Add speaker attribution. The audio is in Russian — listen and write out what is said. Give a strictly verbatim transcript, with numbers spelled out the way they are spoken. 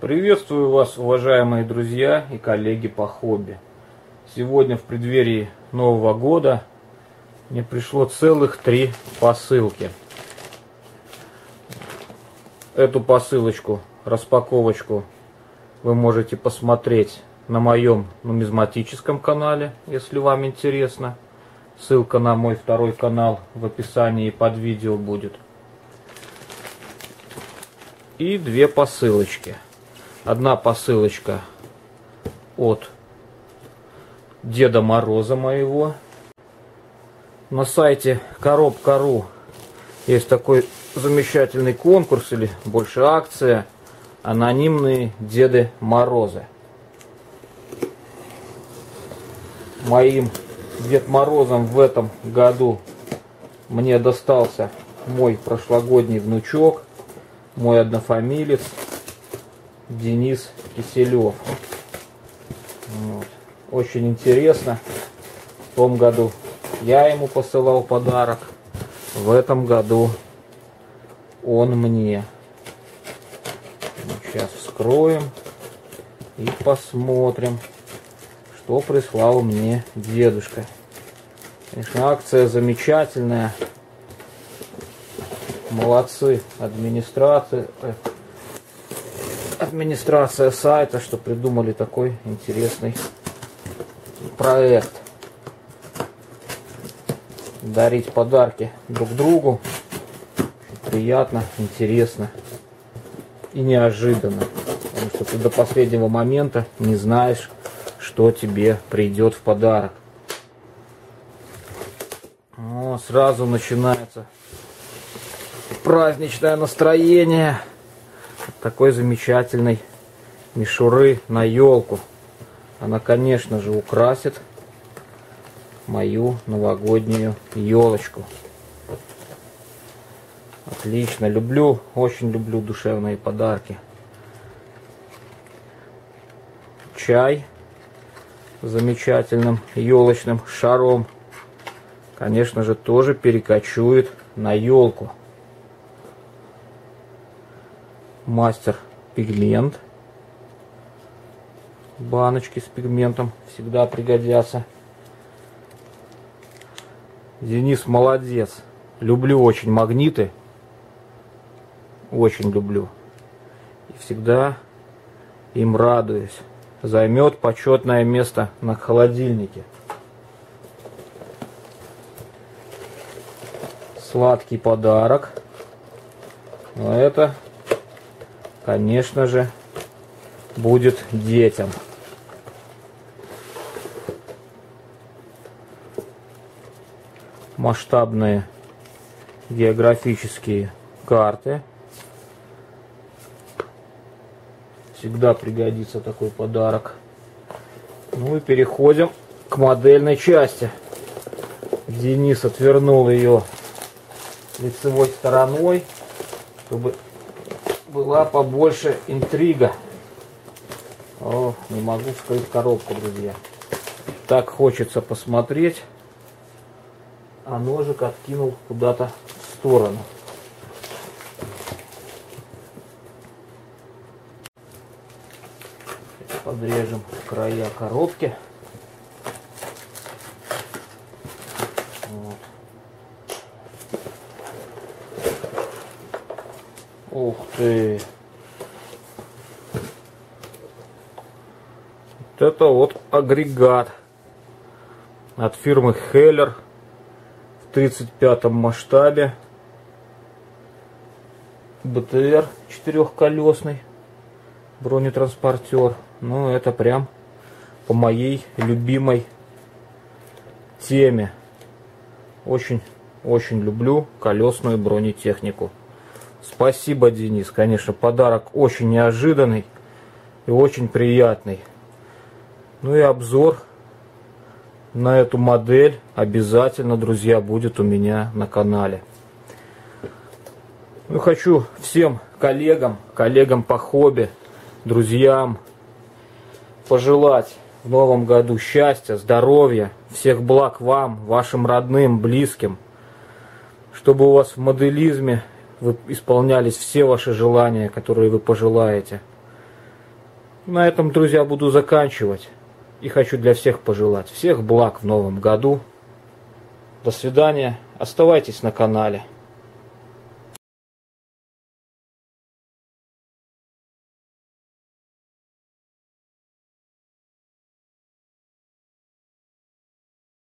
Speaker 1: Приветствую вас, уважаемые друзья и коллеги по хобби. Сегодня в преддверии Нового года мне пришло целых три посылки. Эту посылочку, распаковочку, вы можете посмотреть на моем нумизматическом канале, если вам интересно. Ссылка на мой второй канал в описании под видео будет. И две посылочки. Одна посылочка от Деда Мороза моего. На сайте коробка точка ру есть такой замечательный конкурс, или больше акция, анонимные Деды Морозы. Моим Дед Морозом в этом году мне достался мой прошлогодний внучок, мой однофамилец Денис Киселев. Вот. Очень интересно. В том году я ему посылал подарок, в этом году он мне. Сейчас вскроем и посмотрим, что прислал мне дедушка. Конечно, акция замечательная. Молодцы администрация. Администрация сайта, что придумали такой интересный проект. Дарить подарки друг другу приятно, интересно и неожиданно. Потому что ты до последнего момента не знаешь, что тебе придет в подарок. О, сразу начинается праздничное настроение. Такой замечательной мишуры на елку. Она, конечно же, украсит мою новогоднюю елочку. Отлично. Люблю, очень люблю душевные подарки. Чай с замечательным елочным шаром, конечно же, тоже перекочует на елку. Мастер пигмент. Баночки с пигментом всегда пригодятся. Денис молодец. Люблю очень магниты. Очень люблю. И всегда им радуюсь. Займет почетное место на холодильнике. Сладкий подарок. Но это, конечно же, будет детям. Масштабные географические карты. Всегда пригодится такой подарок. Ну и переходим к модельной части. Денис отвернул ее лицевой стороной, чтобы была побольше интрига. О, не могу вскрыть коробку, друзья. Так хочется посмотреть, а ножик откинул куда-то в сторону. Подрежем края коробки. Вот. Ух ты! Вот это вот агрегат от фирмы Heller в тридцать пятом масштабе. БТР четырехколесный бронетранспортер. Ну, это прям по моей любимой теме. Очень-очень люблю колесную бронетехнику. Спасибо, Денис. Конечно, подарок очень неожиданный и очень приятный. Ну и обзор на эту модель обязательно, друзья, будет у меня на канале. Ну, хочу всем коллегам, коллегам по хобби, друзьям пожелать в новом году счастья, здоровья, всех благ вам, вашим родным, близким, чтобы у вас в моделизме исполнялись все ваши желания, которые вы пожелаете. На этом, друзья, буду заканчивать. И хочу для всех пожелать всех благ в новом году. До свидания. Оставайтесь на канале.